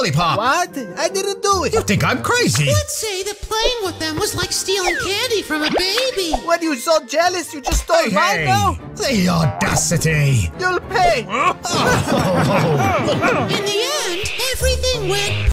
lollipop. What? I didn't do it. You think I'm crazy? Let's say that playing with them was like stealing candy from a baby. What, you so jealous you just stole mine now? The audacity. You'll pay. In the end, everything went